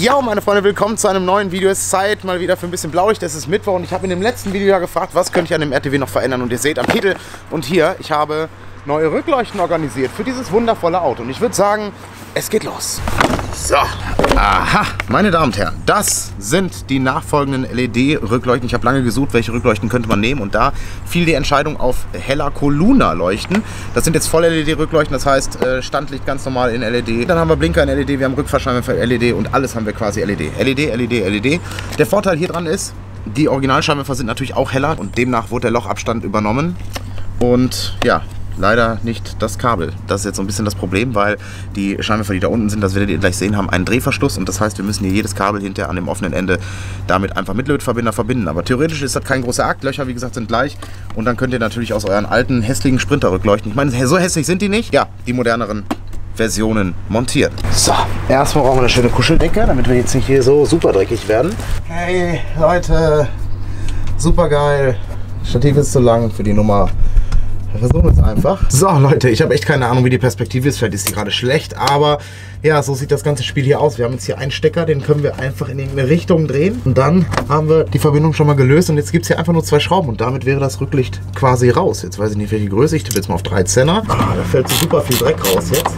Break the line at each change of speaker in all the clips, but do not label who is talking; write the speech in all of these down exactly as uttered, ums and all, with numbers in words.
Ja, meine Freunde, willkommen zu einem neuen Video. Es ist Zeit mal wieder für ein bisschen Blaulicht. Es ist Mittwoch und ich habe in dem letzten Video ja gefragt, was könnte ich an dem R T W noch verändern. Und ihr seht am Titel und hier, ich habe neue Rückleuchten organisiert für dieses wundervolle Auto. Und ich würde sagen, es geht los. So, aha, meine Damen und Herren, das sind die nachfolgenden L E D-Rückleuchten. Ich habe lange gesucht, welche Rückleuchten könnte man nehmen, und da fiel die Entscheidung auf Hella Coluna-Leuchten. Das sind jetzt Voll-L E D-Rückleuchten, das heißt Standlicht ganz normal in L E D. Dann haben wir Blinker in L E D, wir haben Rückfahrscheinwerfer L E D und alles haben wir quasi L E D. L E D, L E D, L E D. Der Vorteil hier dran ist, die Originalscheinwerfer sind natürlich auch heller und demnach wurde der Lochabstand übernommen. Und ja, leider nicht das Kabel. Das ist jetzt so ein bisschen das Problem, weil die Scheinwerfer, die da unten sind, das werdet ihr gleich sehen, haben einen Drehverschluss, und das heißt, wir müssen hier jedes Kabel hinter an dem offenen Ende damit einfach mit Lötverbinder verbinden. Aber theoretisch ist das kein großer Akt. Löcher, wie gesagt, sind gleich, und dann könnt ihr natürlich aus euren alten, hässlichen Sprinter-Rückleuchten, ich meine, so hässlich sind die nicht, ja, die moderneren Versionen montieren. So, erstmal brauchen wir eine schöne Kuscheldecke, damit wir jetzt nicht hier so super dreckig werden. Hey Leute, super geil. Stativ ist zu lang für die Nummer. Wir versuchen es einfach. So Leute, ich habe echt keine Ahnung, wie die Perspektive ist. Vielleicht ist die gerade schlecht, aber ja, so sieht das ganze Spiel hier aus. Wir haben jetzt hier einen Stecker, den können wir einfach in irgendeine Richtung drehen, und dann haben wir die Verbindung schon mal gelöst, und jetzt gibt es hier einfach nur zwei Schrauben, und damit wäre das Rücklicht quasi raus. Jetzt weiß ich nicht, welche Größe. Ich tippe jetzt mal auf dreizehner. Ah, da fällt so super viel Dreck raus jetzt.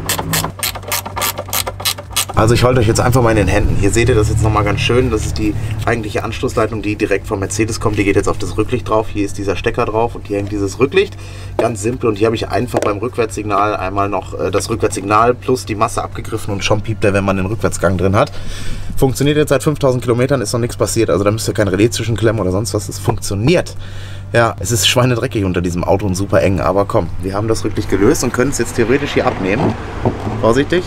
Also ich halte euch jetzt einfach mal in den Händen. Hier seht ihr das jetzt nochmal ganz schön. Das ist die eigentliche Anschlussleitung, die direkt vom Mercedes kommt. Die geht jetzt auf das Rücklicht drauf. Hier ist dieser Stecker drauf und hier hängt dieses Rücklicht. Ganz simpel. Und hier habe ich einfach beim Rückwärtssignal einmal noch äh, das Rückwärtssignal plus die Masse abgegriffen, und schon piept er, wenn man den Rückwärtsgang drin hat. Funktioniert jetzt seit fünftausend Kilometern, ist noch nichts passiert. Also da müsst ihr kein Relais zwischenklemmen oder sonst was. Es funktioniert. Ja, es ist schweinedreckig unter diesem Auto und super eng. Aber komm, wir haben das Rücklicht gelöst und können es jetzt theoretisch hier abnehmen. Vorsichtig.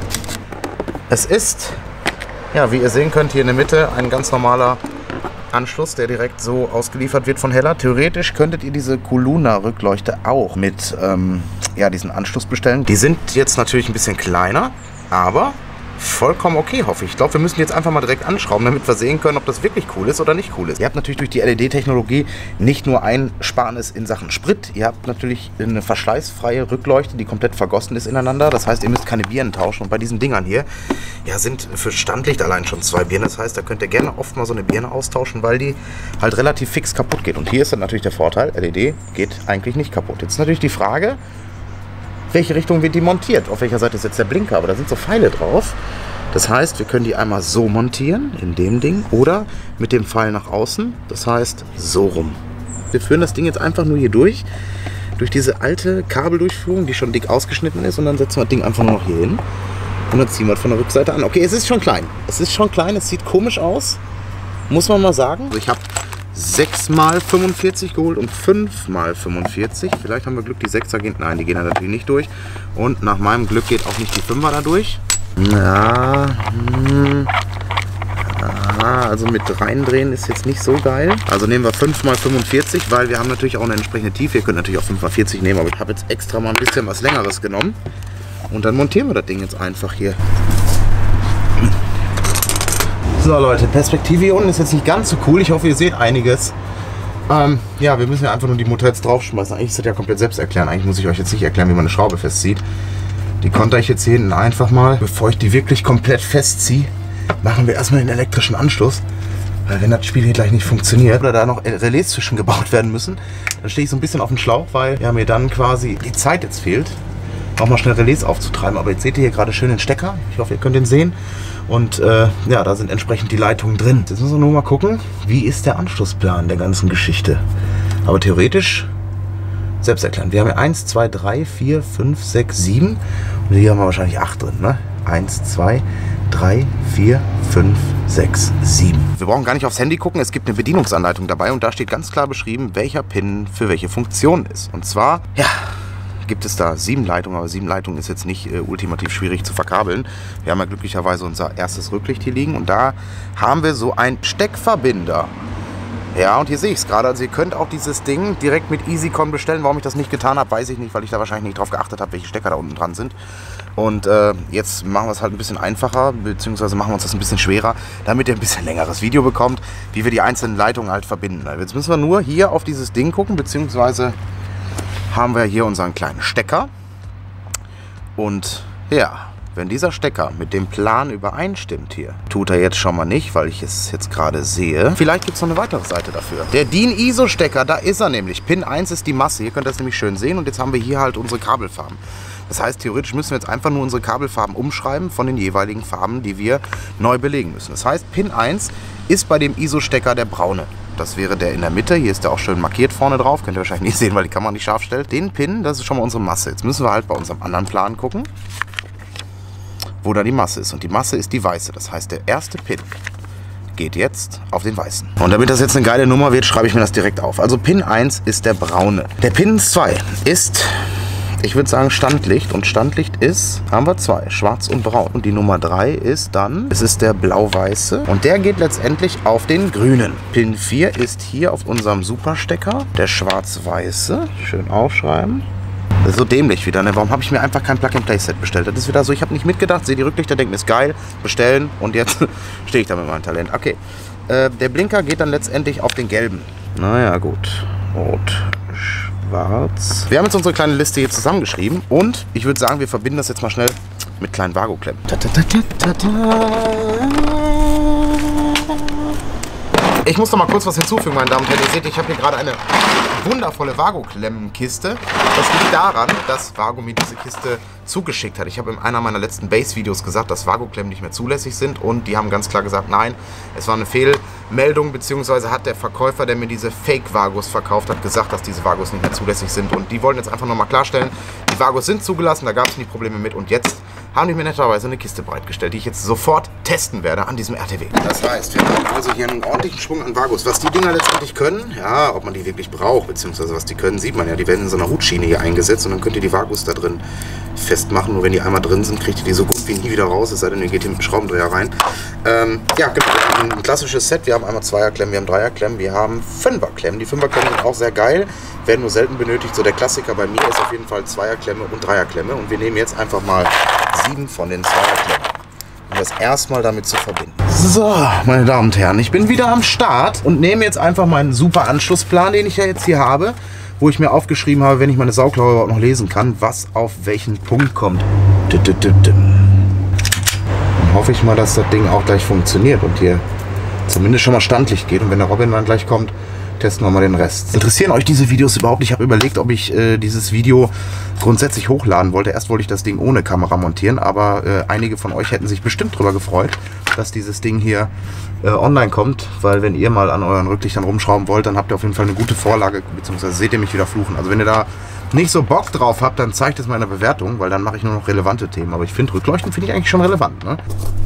Es ist, ja, wie ihr sehen könnt, hier in der Mitte ein ganz normaler Anschluss, der direkt so ausgeliefert wird von Hella. Theoretisch könntet ihr diese Coluna-Rückleuchte auch mit ähm, ja, diesen Anschluss bestellen. Die sind jetzt natürlich ein bisschen kleiner, aber vollkommen okay, hoffe ich. Ich glaube, wir müssen jetzt einfach mal direkt anschrauben, damit wir sehen können, ob das wirklich cool ist oder nicht cool ist. Ihr habt natürlich durch die L E D-Technologie nicht nur Einsparnis in Sachen Sprit, ihr habt natürlich eine verschleißfreie Rückleuchte, die komplett vergossen ist ineinander. Das heißt, ihr müsst keine Birnen tauschen. Und bei diesen Dingern hier, ja, sind für Standlicht allein schon zwei Birnen. Das heißt, da könnt ihr gerne oft mal so eine Birne austauschen, weil die halt relativ fix kaputt geht. Und hier ist dann natürlich der Vorteil, L E D geht eigentlich nicht kaputt. Jetzt ist natürlich die Frage, welche Richtung wird die montiert? Auf welcher Seite ist jetzt der Blinker? Aber da sind so Pfeile drauf. Das heißt, wir können die einmal so montieren, in dem Ding, oder mit dem Pfeil nach außen. Das heißt, so rum. Wir führen das Ding jetzt einfach nur hier durch, durch diese alte Kabeldurchführung, die schon dick ausgeschnitten ist, und dann setzen wir das Ding einfach nur noch hier hin. Und dann ziehen wir es von der Rückseite an. Okay, es ist schon klein. Es ist schon klein, es sieht komisch aus, muss man mal sagen. Also ich habe sechs mal fünfundvierzig geholt und fünf mal fünfundvierzig. Vielleicht haben wir Glück, die sechser gehen. Nein, die gehen da natürlich nicht durch. Und nach meinem Glück geht auch nicht die fünfer da durch. Ja, hm. Aha, also mit reindrehen ist jetzt nicht so geil. Also nehmen wir fünf mal fünfundvierzig, weil wir haben natürlich auch eine entsprechende Tiefe. Ihr könnt natürlich auch fünf mal vierzig nehmen, aber ich habe jetzt extra mal ein bisschen was Längeres genommen. Und dann montieren wir das Ding jetzt einfach hier. So Leute, Perspektive hier unten ist jetzt nicht ganz so cool. Ich hoffe, ihr seht einiges. Ähm, ja, wir müssen ja einfach nur die Mutter jetzt draufschmeißen. Eigentlich ist das ja komplett selbst erklären. Eigentlich muss ich euch jetzt nicht erklären, wie man eine Schraube festzieht. Die konnte ich jetzt hier hinten einfach mal, bevor ich die wirklich komplett festziehe, machen wir erstmal den elektrischen Anschluss. Weil wenn das Spiel hier gleich nicht funktioniert oder da noch Relais zwischen gebaut werden müssen, dann stehe ich so ein bisschen auf dem Schlauch, weil ja, mir dann quasi die Zeit jetzt fehlt, auch mal schnell Relais aufzutreiben. Aber jetzt seht ihr hier gerade schön den Stecker. Ich hoffe, ihr könnt den sehen. Und äh, ja, da sind entsprechend die Leitungen drin. Jetzt müssen wir nur mal gucken, wie ist der Anschlussplan der ganzen Geschichte. Aber theoretisch selbst erklären. Wir haben hier eins, zwei, drei, vier, fünf, sechs, sieben. Und hier haben wir wahrscheinlich acht drin, ne? eins, zwei, drei, vier, fünf, sechs, sieben. Wir brauchen gar nicht aufs Handy gucken. Es gibt eine Bedienungsanleitung dabei, und da steht ganz klar beschrieben, welcher Pin für welche Funktion ist. Und zwar, ja, gibt es da sieben Leitungen, aber sieben Leitungen ist jetzt nicht äh, ultimativ schwierig zu verkabeln. Wir haben ja glücklicherweise unser erstes Rücklicht hier liegen, und da haben wir so einen Steckverbinder. Ja, und hier sehe ich es gerade. Also ihr könnt auch dieses Ding direkt mit EasyCon bestellen. Warum ich das nicht getan habe, weiß ich nicht, weil ich da wahrscheinlich nicht drauf geachtet habe, welche Stecker da unten dran sind. Und äh, jetzt machen wir es halt ein bisschen einfacher, beziehungsweise machen wir uns das ein bisschen schwerer, damit ihr ein bisschen längeres Video bekommt, wie wir die einzelnen Leitungen halt verbinden. Jetzt müssen wir nur hier auf dieses Ding gucken, beziehungsweise haben wir hier unseren kleinen Stecker. Und ja, wenn dieser Stecker mit dem Plan übereinstimmt hier, tut er jetzt schon mal nicht, weil ich es jetzt gerade sehe. Vielleicht gibt es noch eine weitere Seite dafür. Der D I N I S O-Stecker, da ist er nämlich. Pin eins ist die Masse. Hier könnt ihr das nämlich schön sehen. Und jetzt haben wir hier halt unsere Kabelfarben. Das heißt, theoretisch müssen wir jetzt einfach nur unsere Kabelfarben umschreiben von den jeweiligen Farben, die wir neu belegen müssen. Das heißt, Pin eins ist bei dem I S O-Stecker der braune. Das wäre der in der Mitte. Hier ist der auch schön markiert vorne drauf. Könnt ihr wahrscheinlich nicht sehen, weil die Kamera nicht scharf stellt. Den Pin, das ist schon mal unsere Masse. Jetzt müssen wir halt bei unserem anderen Plan gucken, wo da die Masse ist. Und die Masse ist die weiße. Das heißt, der erste Pin geht jetzt auf den weißen. Und damit das jetzt eine geile Nummer wird, schreibe ich mir das direkt auf. Also Pin eins ist der braune. Der Pin zwei ist, ich würde sagen, Standlicht. Und Standlicht ist, haben wir zwei, schwarz und braun. Und die Nummer drei ist dann, es ist der blau-weiße. Und der geht letztendlich auf den grünen. Pin vier ist hier auf unserem Superstecker, der schwarz-weiße. Schön aufschreiben. Das ist so dämlich wieder, ne? Warum habe ich mir einfach kein Plug-and-Play-Set bestellt? Das ist wieder so, ich habe nicht mitgedacht, sehe die Rücklichter, denke mir, ist geil, bestellen und jetzt stehe ich da mit meinem Talent. Okay, äh, der Blinker geht dann letztendlich auf den gelben. Naja, gut. Rot, schwarz. Wir haben jetzt unsere kleine Liste hier zusammengeschrieben und ich würde sagen, wir verbinden das jetzt mal schnell mit kleinen Vago-Klemmen. Ich muss noch mal kurz was hinzufügen, meine Damen und Herren. Ihr seht, ich habe hier gerade eine wundervolle Vago-Klemmenkiste. Das liegt daran, dass Vago mir diese Kiste zugeschickt hat. Ich habe in einer meiner letzten Base-Videos gesagt, dass Vago-Klemmen nicht mehr zulässig sind und die haben ganz klar gesagt, nein, es war eine Fehlmeldung, beziehungsweise hat der Verkäufer, der mir diese Fake-Vagos verkauft hat, gesagt, dass diese Vagos nicht mehr zulässig sind und die wollen jetzt einfach nochmal klarstellen, die Vagos sind zugelassen, da gab es nie Probleme mit und jetzt haben die mir netterweise eine Kiste bereitgestellt, die ich jetzt sofort testen werde an diesem R T W. Das heißt, wir haben also hier einen ordentlichen Schwung an Vagos. Was die Dinger letztendlich können, ja, ob man die wirklich braucht, beziehungsweise was die können, sieht man ja. Die werden in so einer Hutschiene hier eingesetzt und dann könnt ihr die Vagos da drin festmachen. Nur wenn die einmal drin sind, kriegt ihr die so gut wie nie wieder raus, es sei denn, ihr geht hier mit dem Schraubendreher rein. Ähm, ja, genau, wir haben ein klassisches Set. Wir haben einmal Zweierklemmen, wir haben Dreierklemmen, wir haben Fünferklemmen. Die Fünferklemmen sind auch sehr geil, werden nur selten benötigt. So der Klassiker bei mir ist auf jeden Fall Zweierklemme und Dreierklemme. Und wir nehmen jetzt einfach mal sieben von den Zweierklemmen, um das erstmal damit zu verbinden. So, meine Damen und Herren, ich bin wieder am Start und nehme jetzt einfach meinen super Anschlussplan, den ich ja jetzt hier habe, wo ich mir aufgeschrieben habe, wenn ich meine Sauklaue überhaupt noch lesen kann, was auf welchen Punkt kommt. Dann hoffe ich mal, dass das Ding auch gleich funktioniert und hier zumindest schon mal Standlicht geht. Und wenn der Robin dann gleich kommt, testen wir mal den Rest. Interessieren euch diese Videos überhaupt? Ich habe überlegt, ob ich äh, dieses Video grundsätzlich hochladen wollte. Erst wollte ich das Ding ohne Kamera montieren, aber äh, einige von euch hätten sich bestimmt darüber gefreut, dass dieses Ding hier äh, online kommt, weil wenn ihr mal an euren Rücklichtern rumschrauben wollt, dann habt ihr auf jeden Fall eine gute Vorlage, beziehungsweise seht ihr mich wieder fluchen. Also wenn ihr da nicht so Bock drauf habt, dann zeigt es mal in der Bewertung, weil dann mache ich nur noch relevante Themen. Aber ich finde, Rückleuchten finde ich eigentlich schon relevant, ne?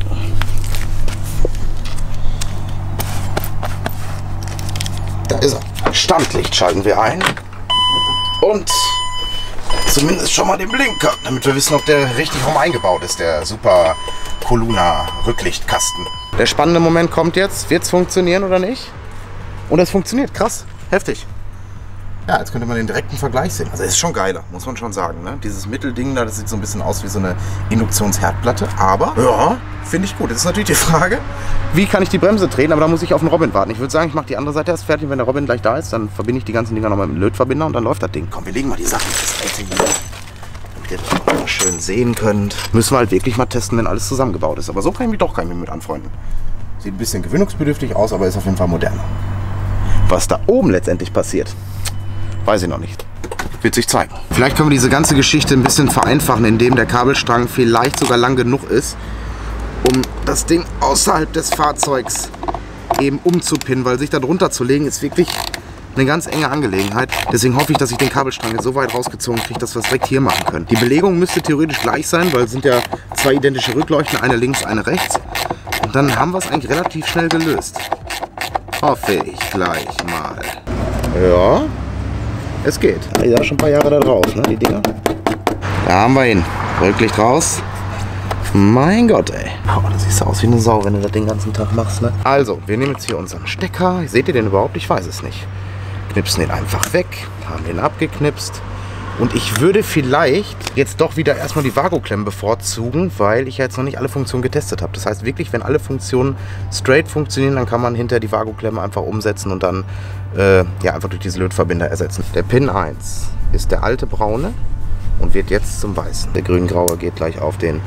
Da ist er. Standlicht schalten wir ein. Und zumindest schon mal den Blinker, damit wir wissen, ob der richtig rum eingebaut ist, der Super Coluna Rücklichtkasten. Der spannende Moment kommt jetzt. Wird es funktionieren oder nicht? Und es funktioniert. Krass. Heftig. Ja, jetzt könnte man den direkten Vergleich sehen. Also es ist schon geiler, muss man schon sagen. Ne? Dieses Mittelding da, das sieht so ein bisschen aus wie so eine Induktionsherdplatte. Aber, ja, finde ich gut. Jetzt ist natürlich die Frage, wie kann ich die Bremse drehen? Aber da muss ich auf den Robin warten. Ich würde sagen, ich mache die andere Seite erst fertig. Wenn der Robin gleich da ist, dann verbinde ich die ganzen Dinger nochmal mit dem Lötverbinder und dann läuft das Ding. Komm, wir legen mal die Sachen ins alte hier, damit ihr das auch mal schön sehen könnt. Müssen wir halt wirklich mal testen, wenn alles zusammengebaut ist. Aber so kann ich mich doch kein mit anfreunden. Sieht ein bisschen gewöhnungsbedürftig aus, aber ist auf jeden Fall moderner. Was da oben letztendlich passiert, weiß ich noch nicht. Wird sich zeigen. Vielleicht können wir diese ganze Geschichte ein bisschen vereinfachen, indem der Kabelstrang vielleicht sogar lang genug ist, um das Ding außerhalb des Fahrzeugs eben umzupinnen, weil sich da drunter zu legen ist wirklich eine ganz enge Angelegenheit. Deswegen hoffe ich, dass ich den Kabelstrang jetzt so weit rausgezogen kriege, dass wir es direkt hier machen können. Die Belegung müsste theoretisch gleich sein, weil es sind ja zwei identische Rückleuchten, eine links, eine rechts. Und dann haben wir es eigentlich relativ schnell gelöst. Hoffe ich gleich mal. Ja. Es geht. Die sind schon ein paar Jahre da drauf, ne, die Dinger. Da haben wir ihn. Rücklicht raus. Mein Gott, ey. Oh, das sieht aus wie eine Sau, wenn du das den ganzen Tag machst, ne? Also, wir nehmen jetzt hier unseren Stecker. Seht ihr den überhaupt? Ich weiß es nicht. Knipsen den einfach weg. Haben den abgeknipst. Und ich würde vielleicht jetzt doch wieder erstmal die Vago-Klemmen bevorzugen, weil ich ja jetzt noch nicht alle Funktionen getestet habe. Das heißt wirklich, wenn alle Funktionen straight funktionieren, dann kann man hinter die Vago-Klemme einfach umsetzen und dann äh, ja, einfach durch diese Lötverbinder ersetzen. Der Pin eins ist der alte braune und wird jetzt zum weißen. Der grün-graue geht gleich auf den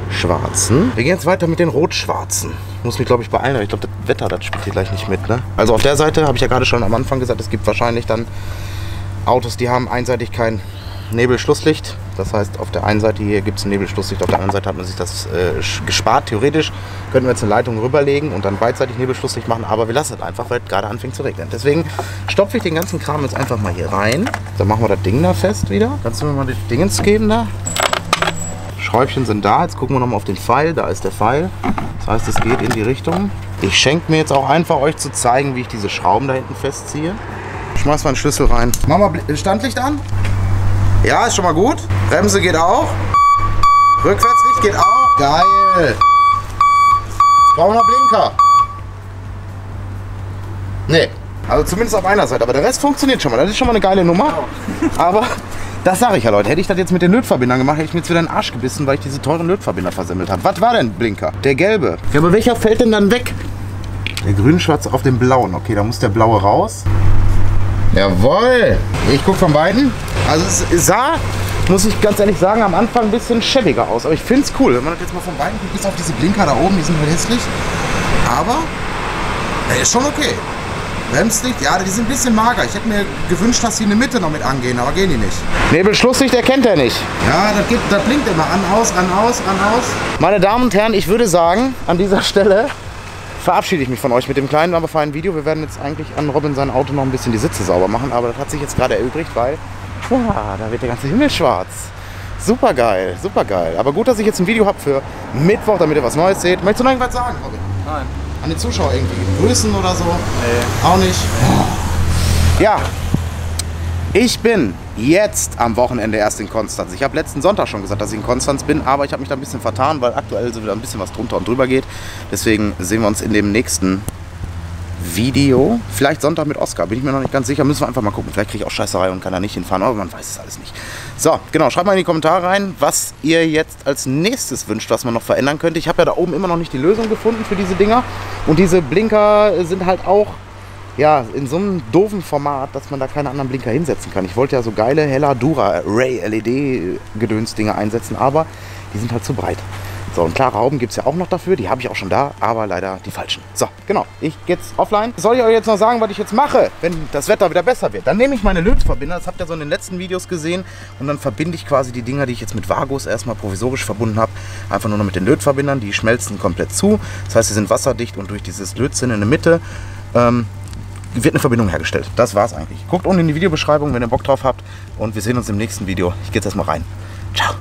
schwarzen. Wir gehen jetzt weiter mit den rot-schwarzen. Muss mich, glaube ich, beeilen, aber ich glaube, das Wetter, das spielt hier gleich nicht mit. Ne? Also auf der Seite habe ich ja gerade schon am Anfang gesagt, es gibt wahrscheinlich dann Autos, die haben einseitig kein Nebelschlusslicht. Das heißt, auf der einen Seite hier gibt es ein Nebelschlusslicht, auf der anderen Seite hat man sich das äh, gespart. Theoretisch könnten wir jetzt eine Leitung rüberlegen und dann beidseitig Nebelschlusslicht machen, aber wir lassen es einfach, weil es gerade anfängt zu regnen. Deswegen stopfe ich den ganzen Kram jetzt einfach mal hier rein. Dann machen wir das Ding da fest wieder. Kannst du mir mal die Dingens geben da? Schräubchen sind da. Jetzt gucken wir nochmal auf den Pfeil. Da ist der Pfeil. Das heißt, es geht in die Richtung. Ich schenke mir jetzt auch einfach, euch zu zeigen, wie ich diese Schrauben da hinten festziehe. Schmeiß mal einen Schlüssel rein. Mach mal Standlicht an. Ja, ist schon mal gut. Bremse geht auch. Rückwärtslicht geht auch. Geil. Jetzt brauchen wir noch Blinker. Nee, also zumindest auf einer Seite. Aber der Rest funktioniert schon mal. Das ist schon mal eine geile Nummer. Aber das sage ich ja, Leute. Hätte ich das jetzt mit den Lötverbindern gemacht, hätte ich mir jetzt wieder den Arsch gebissen, weil ich diese teuren Lötverbinder versemmelt habe. Was war denn Blinker? Der gelbe. Ja, aber welcher fällt denn dann weg? Der grün-schwarze auf den blauen. Okay, da muss der blaue raus. Jawohl! Ich gucke von beiden. Also es sah, muss ich ganz ehrlich sagen, am Anfang ein bisschen schäbiger aus. Aber ich finde es cool. Wenn man das jetzt mal von beiden guckt, bis auf diese Blinker da oben, die sind halt hässlich. Aber er ist schon okay. Bremslicht, ja, die sind ein bisschen mager. Ich hätte mir gewünscht, dass die in der Mitte noch mit angehen, aber gehen die nicht. Nebelschlusslicht erkennt er nicht. Ja, das, gibt, das blinkt immer an, aus, an, aus, an, aus. Meine Damen und Herren, ich würde sagen, an dieser Stelle verabschiede ich mich von euch mit dem kleinen, aber feinen Video. Wir werden jetzt eigentlich an Robin sein Auto noch ein bisschen die Sitze sauber machen, aber das hat sich jetzt gerade erübrigt, weil ja, da wird der ganze Himmel schwarz. Super geil, super geil. Aber gut, dass ich jetzt ein Video habe für Mittwoch, damit ihr was Neues seht. Möchtest du noch irgendwas sagen, Robin?
Nein.
An die Zuschauer irgendwie grüßen oder so?
Nee.
Auch nicht? Ja, ich bin jetzt am Wochenende erst in Konstanz. Ich habe letzten Sonntag schon gesagt, dass ich in Konstanz bin, aber ich habe mich da ein bisschen vertan, weil aktuell so wieder ein bisschen was drunter und drüber geht. Deswegen sehen wir uns in dem nächsten Video. Vielleicht Sonntag mit Oskar, bin ich mir noch nicht ganz sicher. Müssen wir einfach mal gucken. Vielleicht kriege ich auch Scheißerei und kann da nicht hinfahren, aber man weiß es alles nicht. So, genau, schreibt mal in die Kommentare rein, was ihr jetzt als nächstes wünscht, was man noch verändern könnte. Ich habe ja da oben immer noch nicht die Lösung gefunden für diese Dinger. Und diese Blinker sind halt auch ja, in so einem doofen Format, dass man da keine anderen Blinker hinsetzen kann. Ich wollte ja so geile Hella Dura Ray L E D-Gedöns-Dinger einsetzen, aber die sind halt zu breit. So, und klare Hauben gibt es ja auch noch dafür, die habe ich auch schon da, aber leider die falschen. So, genau, ich gehe jetzt offline. Soll ich euch jetzt noch sagen, was ich jetzt mache, wenn das Wetter wieder besser wird? Dann nehme ich meine Lötverbinder, das habt ihr so in den letzten Videos gesehen, und dann verbinde ich quasi die Dinger, die ich jetzt mit Vagos erstmal provisorisch verbunden habe, einfach nur noch mit den Lötverbindern, die schmelzen komplett zu. Das heißt, sie sind wasserdicht und durch dieses Lötzinn in der Mitte ähm, wird eine Verbindung hergestellt. Das war's eigentlich. Guckt unten in die Videobeschreibung, wenn ihr Bock drauf habt, und wir sehen uns im nächsten Video. Ich gehe jetzt erstmal rein. Ciao.